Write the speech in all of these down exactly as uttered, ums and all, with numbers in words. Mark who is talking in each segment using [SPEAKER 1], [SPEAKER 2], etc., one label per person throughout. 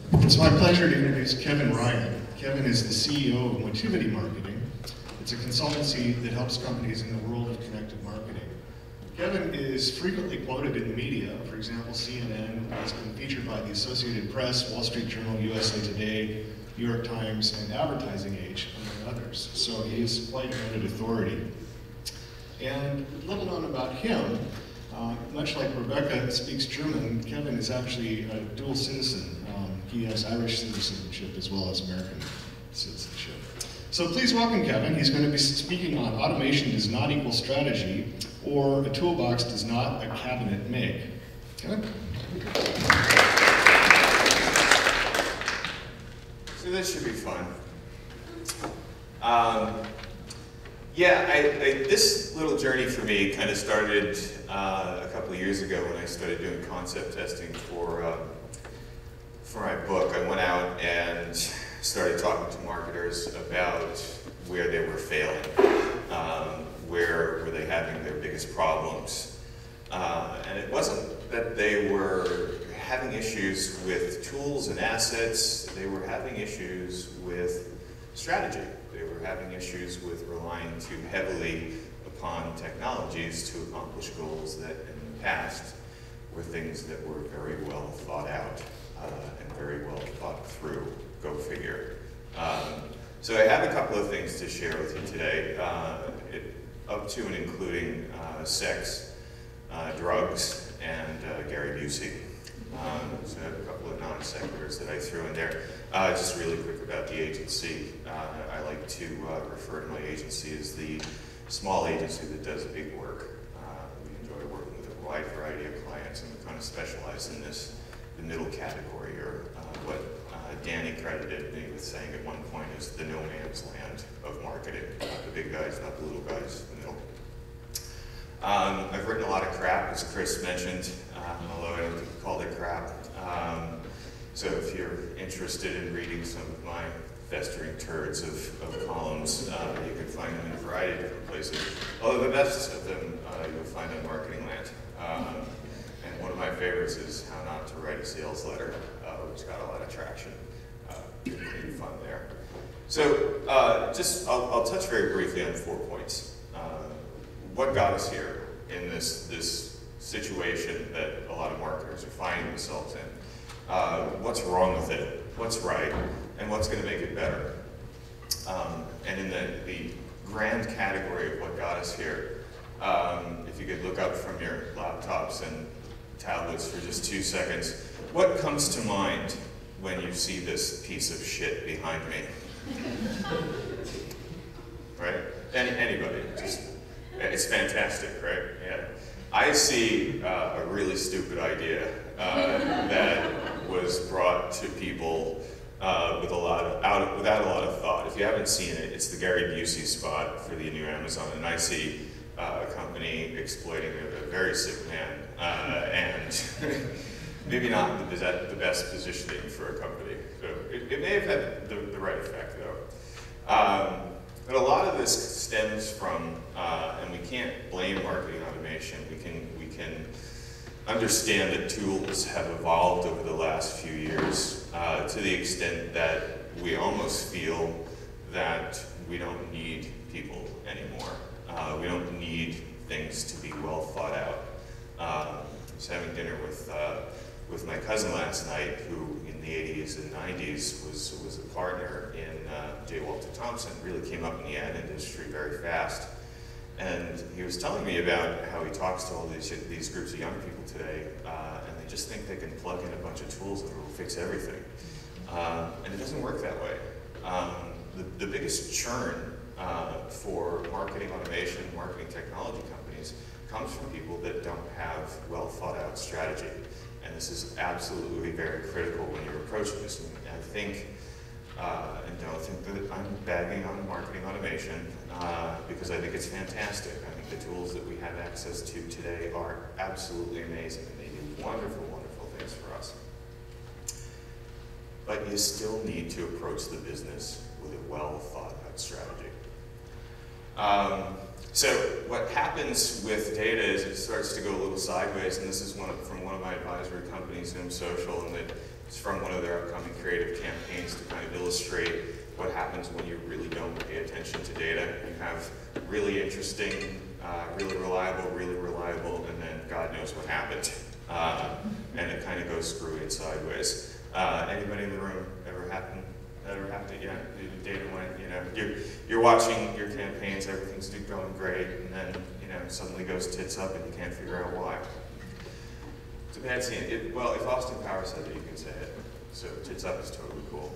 [SPEAKER 1] It's my pleasure to introduce Kevin Ryan. Kevin is the C E O of Motivity Marketing. It's a consultancy that helps companies in the world of connected marketing. Kevin is frequently quoted in the media. For example, C N N has been featured by the Associated Press, Wall Street Journal, U S A Today, New York Times, and Advertising Age, among others. So he is quite a noted authority. And little known about him, uh, much like Rebecca speaks German, Kevin is actually a dual citizen. Um, he has Irish citizenship as well as American citizenship. So please welcome Kevin. He's going to be speaking on automation does not equal strategy, or a toolbox does not a cabinet make. Kevin?
[SPEAKER 2] So this should be fun. Um, yeah, I, I, this little journey for me kind of started uh, a couple of years ago when I started doing concept testing for, um, for my book. I went out and started talking to marketers about where they were failing, um, where were they having their biggest problems. Uh, and it wasn't that they were having issues with tools and assets, they were having issues with strategy. They were having issues with relying too heavily upon technologies to accomplish goals that in the past were things that were very well thought out uh, and very well thought through. Go figure. Um, so I have a couple of things to share with you today, uh, it, up to and including uh, sex, uh, drugs, and uh, Gary Busey. Um, so I have a couple of non sequiturs that I threw in there. Uh, just really quick about the agency. Uh, I like to uh, refer to my agency as the small agency that does big work. Uh, we enjoy working with a wide variety of clients, and we kind of specialize in this, the middle category, or uh, what uh, Danny credited me with saying at one point is the no man's land of marketing. Not the big guys, not the little guys, the middle. Um, I've written a lot of crap, as Chris mentioned, um, although I don't think he called it crap. Um, so if you're interested in reading some of my festering turds of, of columns, uh, you can find them in a variety of different places. Although the best of them uh, you'll find on Marketing Land. Um, and one of my favorites is How Not to Write a Sales Letter, uh, which got a lot of traction. Uh, good, clean fun there. So uh, just, I'll, I'll touch very briefly on four points. Uh, what got us here in this, this situation that a lot of marketers are finding themselves in? Uh, what's wrong with it? What's right? And what's going to make it better? Um, and in the, the grand category of what got us here, um, if you could look up from your laptops and tablets for just two seconds, what comes to mind when you see this piece of shit behind me? Right? Any, anybody? Just, it's fantastic, right? Yeah. I see uh, a really stupid idea uh, that was brought to people uh, with a lot of, out of, without a lot of thought. If you haven't seen it, it's the Gary Busey spot for the new Amazon, and I see uh, a company exploiting a, a very sick man, uh, and maybe not the, the best positioning for a company. So it, it may have had the, the right effect, though. Um, But a lot of this stems from, uh, and we can't blame marketing automation. We can we can understand that tools have evolved over the last few years uh, to the extent that we almost feel that we don't need people anymore. Uh, we don't need things to be well thought out. Um, I was having dinner with uh, with my cousin last night, who in the eighties and nineties was was a partner in uh, J. Walter Thompson. Really came up in the ad industry very fast, and he was telling me about how he talks to all these these groups of young people today, uh, and they just think they can plug in a bunch of tools and it will fix everything, um, and it doesn't work that way. Um, the, the biggest churn uh, for marketing automation, marketing technology companies comes from people that don't have well thought out strategy. And this is absolutely very critical when you're approaching this. And I think, uh, and don't think that I'm bagging on marketing automation, uh, because I think it's fantastic. I think the tools that we have access to today are absolutely amazing, and they do wonderful, wonderful things for us. But you still need to approach the business with a well thought out strategy. Um, So what happens with data is it starts to go a little sideways, and this is one of, from one of my advisory companies, Zoom Social, and that It's from one of their upcoming creative campaigns to kind of illustrate what happens when you really don't pay attention to data. You have really interesting, uh, really reliable, really reliable, and then God knows what happened. Uh, and it kind of goes screwy and sideways. Uh, anybody in the room ever happen? Ever happened? Yeah, the data went, you know, you're, you're watching your campaigns, everything's going great, and then, you know, suddenly goes tits up and you can't figure out why. It's a bad scene. It, well, if Austin Powers said it, you can say it. So tits up is totally cool.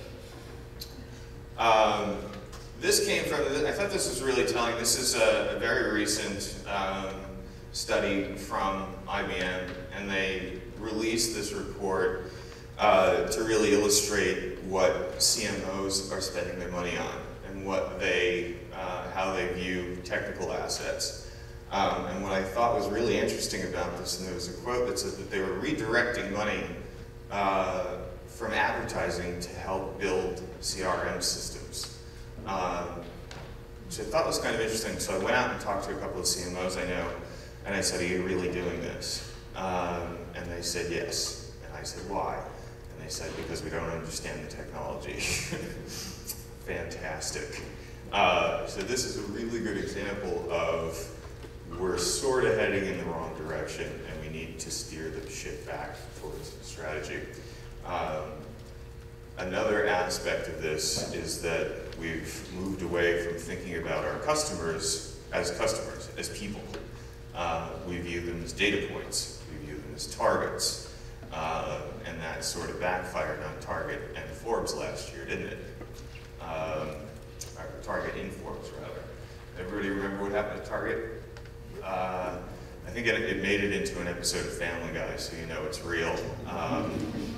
[SPEAKER 2] Um, this came from, I thought this was really telling. This is a, a very recent um, study from I B M, and they released this report uh, to really illustrate what C M Os are spending their money on and what they, uh, how they view technical assets. Um, and what I thought was really interesting about this, and there was a quote that said that they were redirecting money uh, from advertising to help build C R M systems. Um, which I thought was kind of interesting. So I went out and talked to a couple of C M Os I know, and I said, are you really doing this? Um, and they said yes. And I said, why? And they said, because we don't understand the technology. Fantastic. Uh, so this is a really good example of we're sort of heading in the wrong direction, and we need to steer the ship back towards strategy. Um, another aspect of this is that we've moved away from thinking about our customers as customers, as people. Uh, we view them as data points. We view them as targets. Uh, and that sort of backfired on Target and Forbes last year, didn't it? Um, or Target in Forbes, rather. Everybody remember what happened to Target? Uh, I think it, it made it into an episode of Family Guy, so you know it's real. Um,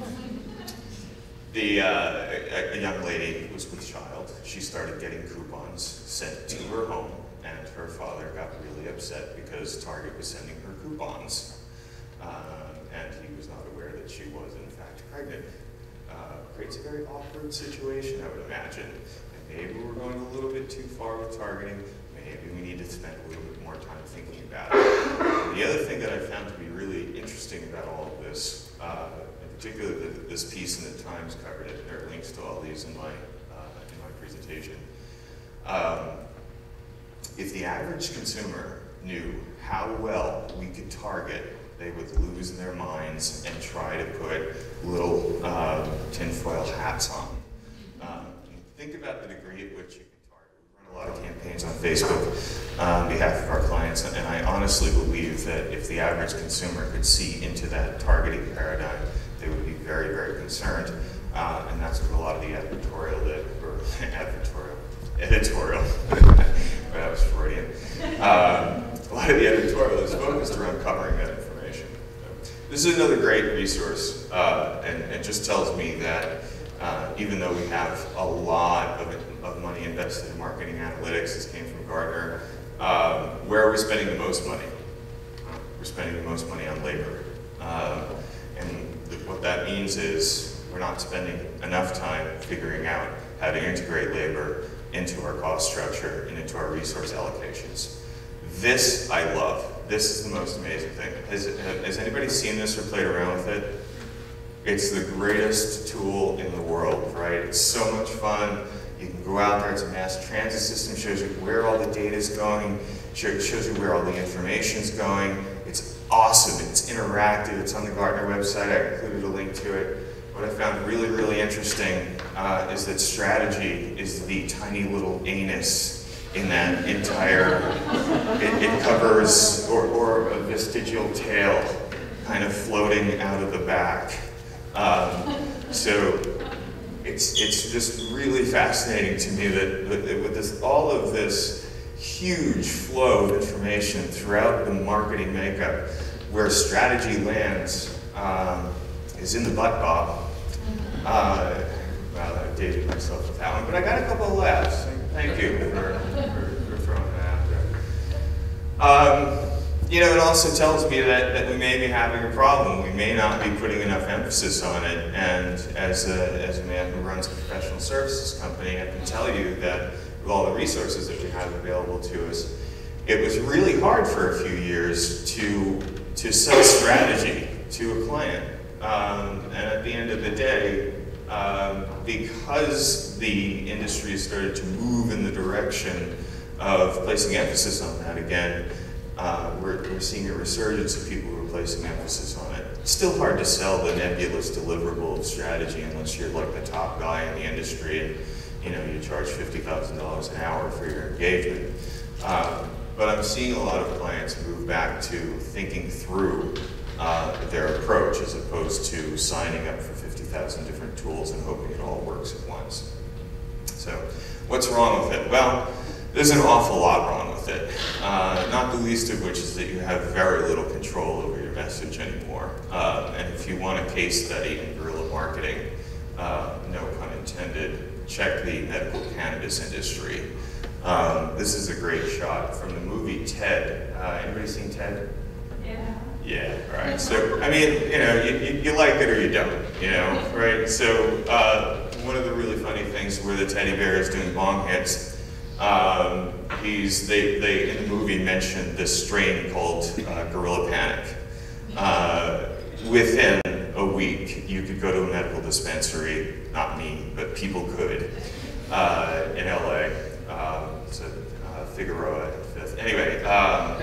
[SPEAKER 2] the, uh, a, a young lady was with child. She started getting coupons sent to her home, and her father got really upset because Target was sending her coupons. Uh, and he was not aware that she was, in fact, pregnant. Uh, creates a very awkward situation, I would imagine. And maybe we're going a little bit too far with targeting. Maybe we need to spend a little bit more time thinking about it. The other thing that I found to be really interesting about all of this, uh, in particular the, this piece in the Times covered it, there are links to all these in my, uh, in my presentation. Um, if the average consumer knew how well we could target, they would lose their minds and try to put little um, tinfoil hats on. Um, think about the degree at which you can target. We run a lot of campaigns on Facebook on behalf of our clients, and I honestly believe that if the average consumer could see into that targeting paradigm, they would be very, very concerned. Uh, and that's what a lot of the editorial that, or editorial, editorial, that was Freudian. Um, a lot of the editorial is focused around covering that information. This is another great resource, uh, and it just tells me that uh, even though we have a lot of, of money invested in marketing analytics, this came from Gartner, um, where are we spending the most money? We're spending the most money on labor. Um, and th what that means is we're not spending enough time figuring out how to integrate labor into our cost structure and into our resource allocations. This I love. This is the most amazing thing. Has, has anybody seen this or played around with it? It's the greatest tool in the world, right? It's so much fun. You can go out there, it's a mass transit system, shows you where all the data is going, shows you where all the information is going. It's awesome, it's interactive, it's on the Gartner website, I included a link to it. What I found really, really interesting uh, is that strategy is the tiny little anus in that entire, it, it covers, or, or a vestigial tail kind of floating out of the back. Um, so it's, it's just really fascinating to me that, that with this, all of this huge flow of information throughout the marketing makeup, where strategy lands um, is in the butt, Bob. Uh, well, I dated myself with that one, but I got a couple of laughs. Thank you for, for, for throwing that out there. Um, you know, it also tells me that, that we may be having a problem. We may not be putting enough emphasis on it. And as a, as a man who runs a professional services company, I can tell you that with all the resources that we have available to us, it was really hard for a few years to, to sell strategy to a client. Um, and at the end of the day, um, because the industry has started to move in the direction of placing emphasis on that again, uh, we're, we're seeing a resurgence of people who are placing emphasis on it. It's still hard to sell the nebulous deliverable strategy unless you're like the top guy in the industry and you know, you charge fifty thousand dollars an hour for your engagement. Um, but I'm seeing a lot of clients move back to thinking through uh, their approach as opposed to signing up for fifty thousand different tools and hoping it all works at once. So what's wrong with it? Well, there's an awful lot wrong with it. Uh, not the least of which is that you have very little control over your message anymore. Uh, and if you want a case study in guerrilla marketing, uh, no pun intended, check the medical cannabis industry. Um, this is a great shot from the movie Ted. Uh, anybody seen Ted?
[SPEAKER 3] Yeah.
[SPEAKER 2] Yeah, right. So, I mean, you know, you, you, you like it or you don't, you know, right? So, uh, one of the really funny things where the teddy bear is doing bong hits, um, he's, they, they, in the movie, mentioned this strain called uh, Gorilla Panic. Uh, within a week, you could go to a medical dispensary, not me, but people could, uh, in L A. Um, so, uh, Figueroa, Fifth. Anyway, um,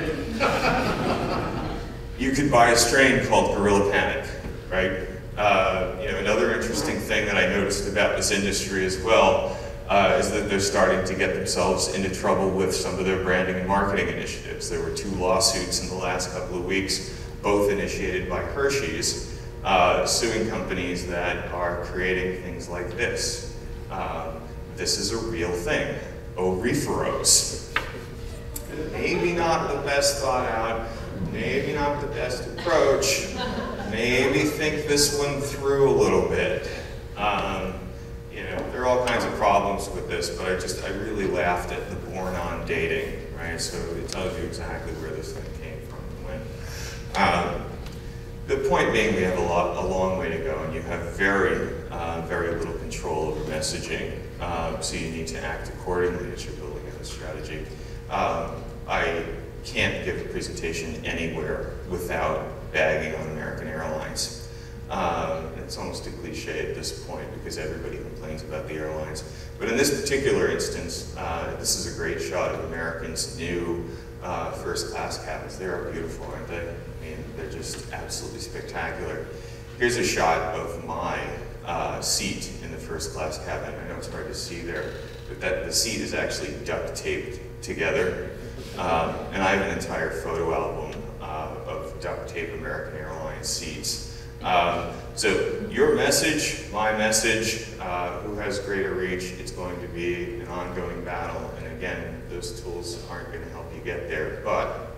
[SPEAKER 2] you could buy a strain called Gorilla Panic, right? Uh, you know, another interesting thing that I noticed about this industry as well uh, is that they're starting to get themselves into trouble with some of their branding and marketing initiatives. There were two lawsuits in the last couple of weeks, both initiated by Hershey's, uh, suing companies that are creating things like this. Um, this is a real thing. Oriferos. Maybe not the best thought out, maybe not the best approach, maybe think this one through a little bit. Um, you know, there are all kinds of problems with this, but I just, I really laughed at the born on dating, right? So it tells you exactly where this thing came from and when. Um, the point being, we have a, lot, a long way to go, and you have very, uh, very little control over messaging, um, so you need to act accordingly as you're building out a strategy. Um, I can't give a presentation anywhere without bagging on American Airlines. Um, it's almost a cliche at this point because everybody complains about the airlines. But in this particular instance, uh, this is a great shot of American's new uh, first class cabins. They are beautiful, aren't they? I mean, they're just absolutely spectacular. Here's a shot of my uh, seat in the first class cabin. I know it's hard to see there, but that the seat is actually duct taped together. Um, and I have an entire photo album uh, of duct tape American Airlines seats. Um, so your message, my message, uh, who has greater reach, it's going to be an ongoing battle. And again, those tools aren't going to help you get there. But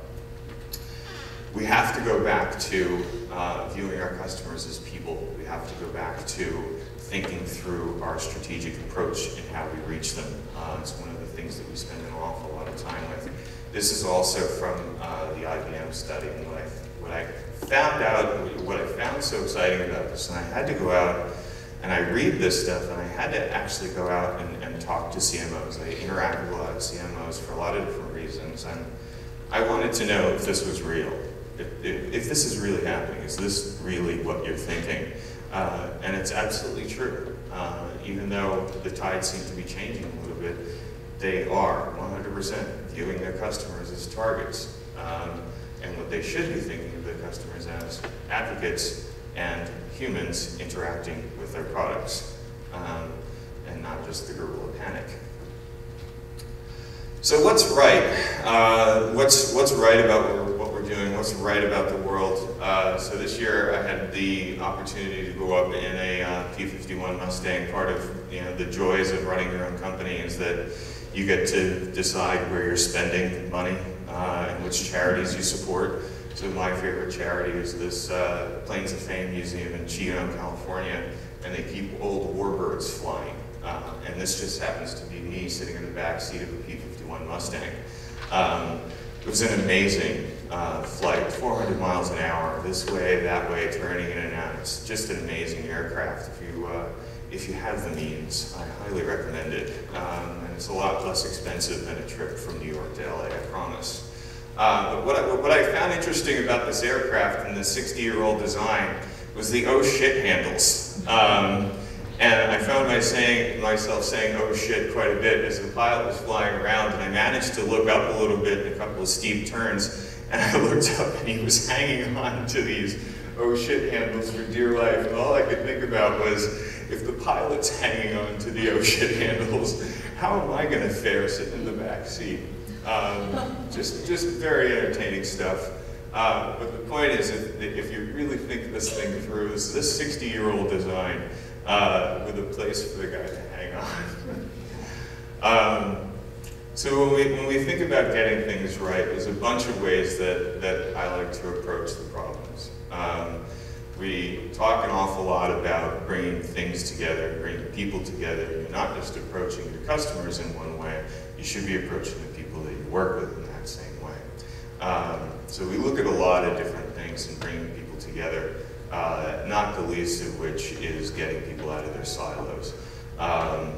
[SPEAKER 2] we have to go back to uh, viewing our customers as people. We have to go back to thinking through our strategic approach and how we reach them. Uh, it's one of the things that we spend an awful lot of time with. This is also from uh, the I B M study, and what I, what I found out, what I found so exciting about this, and I had to go out and I read this stuff, and I had to actually go out and, and talk to C M Os. I interact with a lot of C M Os for a lot of different reasons, and I wanted to know if this was real. If, if, if this is really happening, is this really what you're thinking? Uh, and it's absolutely true. Uh, even though the tides seem to be changing a little bit, they are one hundred percent viewing their customers as targets. Um, and what they should be thinking of their customers as advocates and humans interacting with their products, um, and not just the guerrilla panic. So what's right? Uh, what's, what's right about what we're, what we're doing? What's right about the world? Uh, so this year I had the opportunity to go up in a uh, P fifty-one Mustang. Part of you know the joys of running your own company is that you get to decide where you're spending money uh, and which charities you support. So my favorite charity is this uh, Plains of Fame Museum in Chino, California, and they keep old warbirds flying. Uh, and this just happens to be me sitting in the back seat of a P fifty-one Mustang. Um, it was an amazing uh, flight, four hundred miles an hour, this way, that way, turning in and out. It's just an amazing aircraft. If you, uh, if you have the means, I highly recommend it. Um, and it's a lot less expensive than a trip from New York to L A, I promise. Uh, but what I, what I found interesting about this aircraft and the sixty-year-old design was the oh shit handles. Um, and I found my saying, myself saying oh shit quite a bit as the pilot was flying around, and I managed to look up a little bit in a couple of steep turns, and I looked up and he was hanging on to these oh shit handles for dear life, and all I could think about was, if the pilot's hanging on to the oh shit handles, how am I going to fare sitting in the back seat? Um, just, just very entertaining stuff. Uh, but the point is, if, if you really think this thing through, this is a sixty-year-old design uh, with a place for the guy to hang on. um, so when we, when we think about getting things right, there's a bunch of ways that, that I like to approach the problems. Um, we talk an awful lot about bringing things together, bringing people together. You're not just approaching your customers in one way, you should be approaching the people that you work with in that same way. Um, so we look at a lot of different things in bringing people together, uh, not the least of which is getting people out of their silos. Um,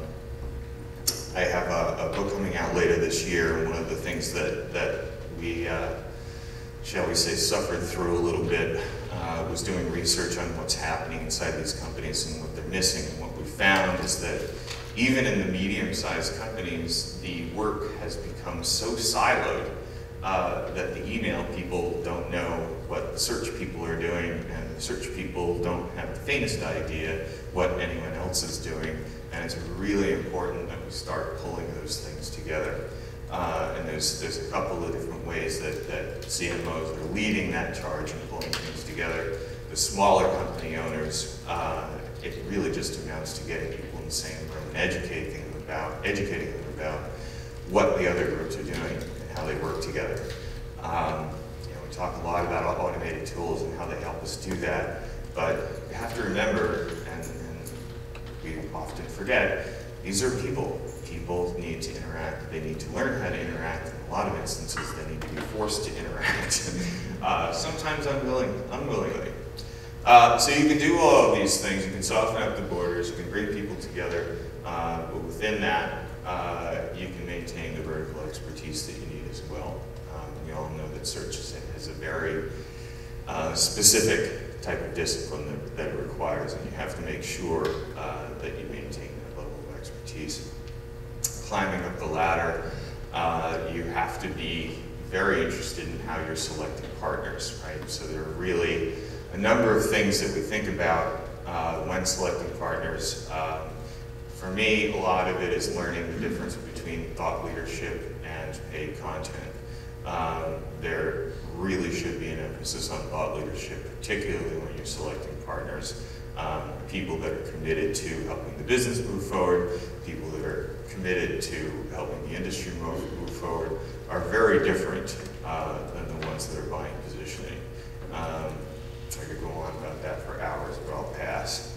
[SPEAKER 2] I have a, a book coming out later this year, and one of the things that, that we, uh, shall we say, suffered through a little bit uh, was doing research on what's happening inside these companies and what they're missing. And what we found is that even in the medium-sized companies, the work has become so siloed uh, that the email people don't know what the search people are doing, and the search people don't have the faintest idea what anyone else is doing. And it's really important that we start pulling those things together. Uh, and there's, there's a couple of different ways that, that C M Os are leading that charge and pulling things together. The smaller company owners, uh, it really just amounts to getting people in the same room and educating them about, educating them about what the other groups are doing and how they work together. Um, you know, we talk a lot about automated tools and how they help us do that, but you have to remember, and, and we often forget, these are people. People need to interact. They need to learn how to interact. In a lot of instances, they need to be forced to interact. uh, sometimes unwilling, unwillingly. Uh, so you can do all of these things. You can soften up the borders. You can bring people together. Uh, but within that, uh, you can maintain the vertical expertise that you need as well. Um, we all know that search is a, is a very uh, specific type of discipline that, that it requires, and you have to make sure uh, that you maintain that level of expertise. Climbing up the ladder, uh, you have to be very interested in how you're selecting partners, right? So there are really a number of things that we think about uh, when selecting partners. Um, for me, a lot of it is learning the difference between thought leadership and paid content. Um, there really should be an emphasis on thought leadership, particularly when you're selecting partners. Um, people that are committed to helping the business move forward, people that are committed to helping the industry move, move forward, are very different uh, than the ones that are buying positioning. Um, I could go on about that for hours, but I'll pass.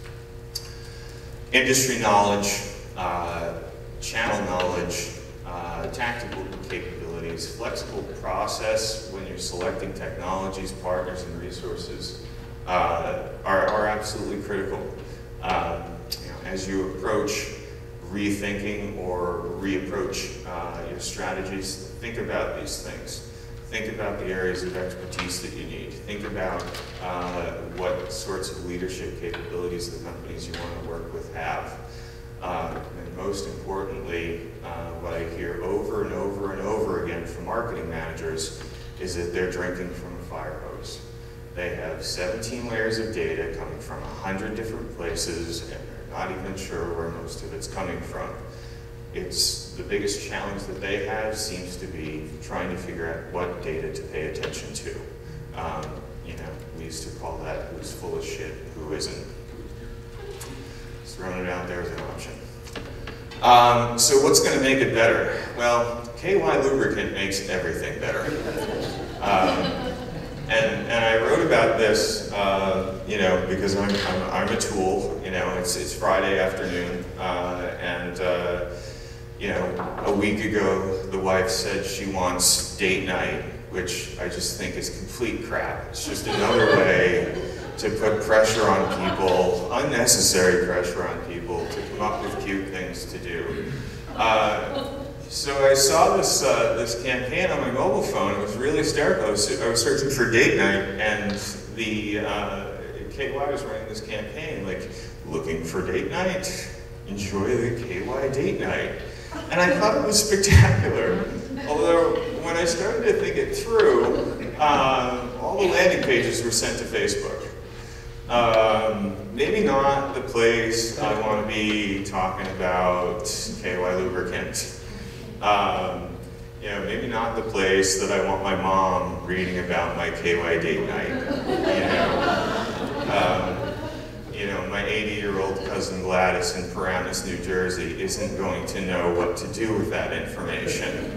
[SPEAKER 2] Industry knowledge, uh, channel knowledge, uh, tactical capabilities, flexible process when you're selecting technologies, partners, and resources uh, are, are absolutely critical. Um, you know, as you approach rethinking or reapproach uh, your strategies, think about these things. Think about the areas of expertise that you need. Think about uh, what sorts of leadership capabilities the companies you want to work with have. Uh, and most importantly, uh, what I hear over and over and over again from marketing managers is that they're drinking from a fire hose. They have seventeen layers of data coming from a hundred different places, and they're not even sure where most of it's coming from. It's the biggest challenge that they have seems to be trying to figure out what data to pay attention to. Um, you know, we used to call that who's full of shit, who isn't. Just throwing it out there as an option. Um, so what's going to make it better? Well, K Y lubricant makes everything better. Um, And, and I wrote about this, uh, you know, because I'm, I'm, I'm a tool, you know, it's, it's Friday afternoon, uh, and, uh, you know, a week ago, the wife said she wants date night, which I just think is complete crap. It's just another way to put pressure on people, unnecessary pressure on people, to come up with cute things to do. Uh, So I saw this uh, this campaign on my mobile phone. It was really hysterical. I was, I was searching for date night, and the uh, it K Y was running this campaign, like, looking for date night, enjoy the K Y date night. And I thought it was spectacular. Although, when I started to think it through, um, all the landing pages were sent to Facebook. Um, maybe not the place I want to be talking about K Y lubricant. Um, you know, maybe not the place that I want my mom reading about my K Y date night. You know, um, you know, my eighty-year-old cousin Gladys in Paramus, New Jersey, isn't going to know what to do with that information.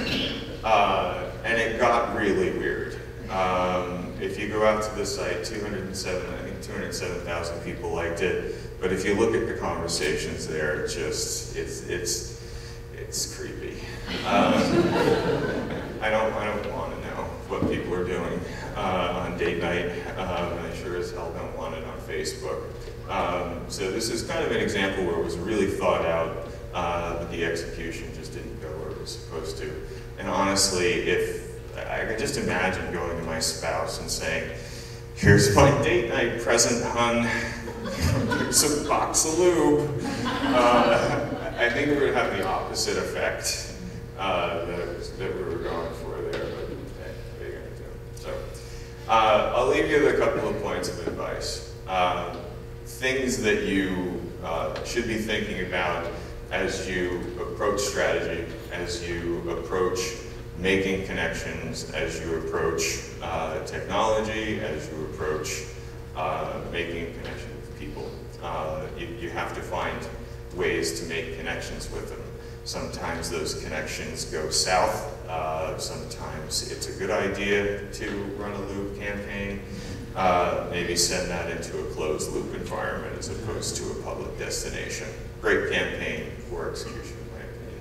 [SPEAKER 2] Uh, and it got really weird. Um, if you go out to the site, two hundred seven, I think two hundred seven thousand people liked it. But if you look at the conversations there, it's just, it's, it's, it's creepy. Um, I don't, I don't want to know what people are doing uh, on date night. Um, and I sure as hell don't want it on Facebook. Um, so this is kind of an example where it was really thought out, uh, but the execution just didn't go where it was supposed to. And honestly, if I could just imagine going to my spouse and saying, here's my date night present, hun. Here's a box of lube. Uh, I think it would have the opposite effect uh, that, that we were going for there, but hey, what are you going to do? So, uh, I'll leave you with a couple of points of advice. Uh, things that you uh, should be thinking about as you approach strategy, as you approach making connections, as you approach uh, technology, as you approach uh, making a connection with people. Uh, you, you have to find ways to make connections with them. Sometimes those connections go south. Uh, sometimes it's a good idea to run a loop campaign. Uh, maybe send that into a closed loop environment as opposed to a public destination. Great campaign, poor execution in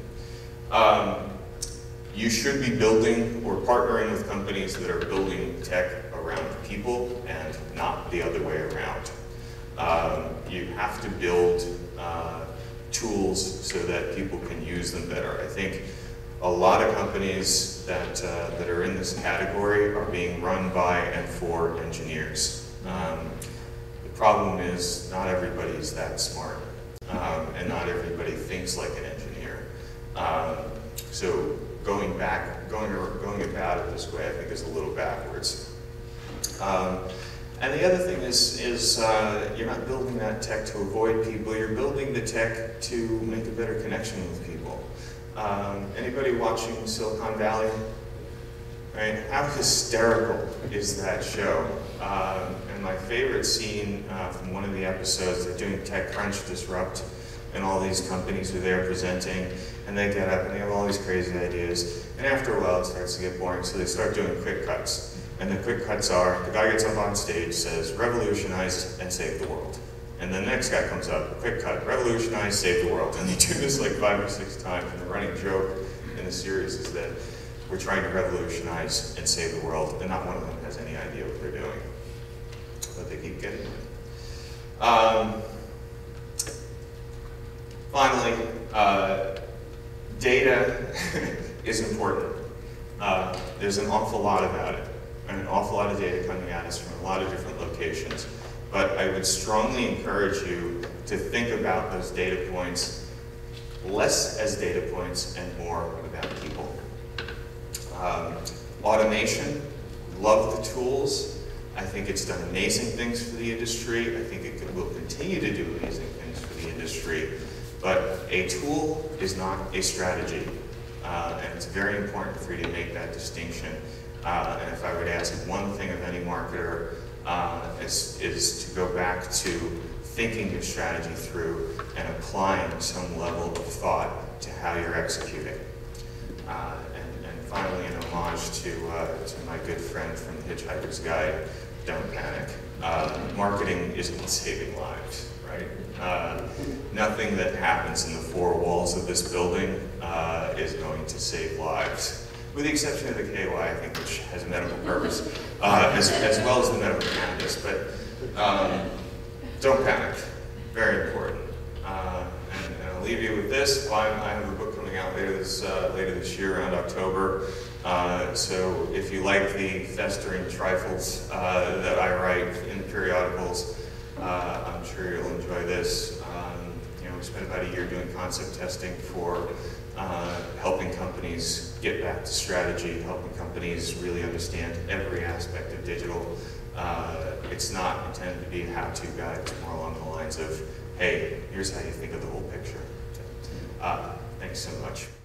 [SPEAKER 2] my opinion. Um, You should be building or partnering with companies that are building tech around people and not the other way around. Um, you have to build uh, tools so that people can use them better. I think a lot of companies that, uh, that are in this category are being run by and for engineers. Um, the problem is not everybody is that smart, um, and not everybody thinks like an engineer. Um, so going back, going, going about it this way, I think is a little backwards. Um, and the other thing is, is uh, you're not building that tech to avoid people, you're building the tech to make a better connection with people. Um, anybody watching Silicon Valley? Right? How hysterical is that show? Um, and my favorite scene uh, from one of the episodes, they're doing TechCrunch Disrupt, and all these companies are there presenting, and they get up and they have all these crazy ideas, and after a while it starts to get boring, so they start doing quick cuts. And the quick cuts are, the guy gets up on stage, says, revolutionize and save the world. And the next guy comes up, quick cut, revolutionize, save the world. And they do this like five or six times, and the running joke in the series is that we're trying to revolutionize and save the world, and not one of them has any idea what they're doing. But they keep getting it. Um, finally, uh, data is important. Uh, there's an awful lot about it, and an awful lot of data coming at us from a lot of different locations. But I would strongly encourage you to think about those data points less as data points and more about people. Um, automation, love the tools. I think it's done amazing things for the industry. I think it will continue to do amazing things for the industry. But a tool is not a strategy. Uh, and it's very important for you to make that distinction. Uh, and if I were to ask one thing of any marketer, uh, is, is to go back to thinking your strategy through and applying some level of thought to how you're executing. Uh, and, and finally, an homage to, uh, to my good friend from The Hitchhiker's Guide, don't panic. Uh, marketing isn't saving lives, right? Uh, nothing that happens in the four walls of this building uh, is going to save lives. With the exception of the K Y, I think, which has a medical purpose, uh, as, as well as the medical cannabis. But um, don't panic, very important. Uh, and, and I'll leave you with this. I, I have a book coming out later this, uh, later this year, around October. Uh, so if you like the festering trifles uh, that I write in periodicals, uh, I'm sure you'll enjoy this. Um, you know, we spent about a year doing concept testing for uh, helping companies get back to strategy, helping companies really understand every aspect of digital. Uh, it's not intended to be a how-to guide, it's more along the lines of, hey, here's how you think of the whole picture. Uh, thanks so much.